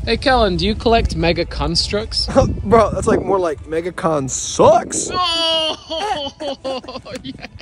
Hey, Kellen, do you collect Mega Construx? Bro, that's like more like Mega Construx. Oh, yes.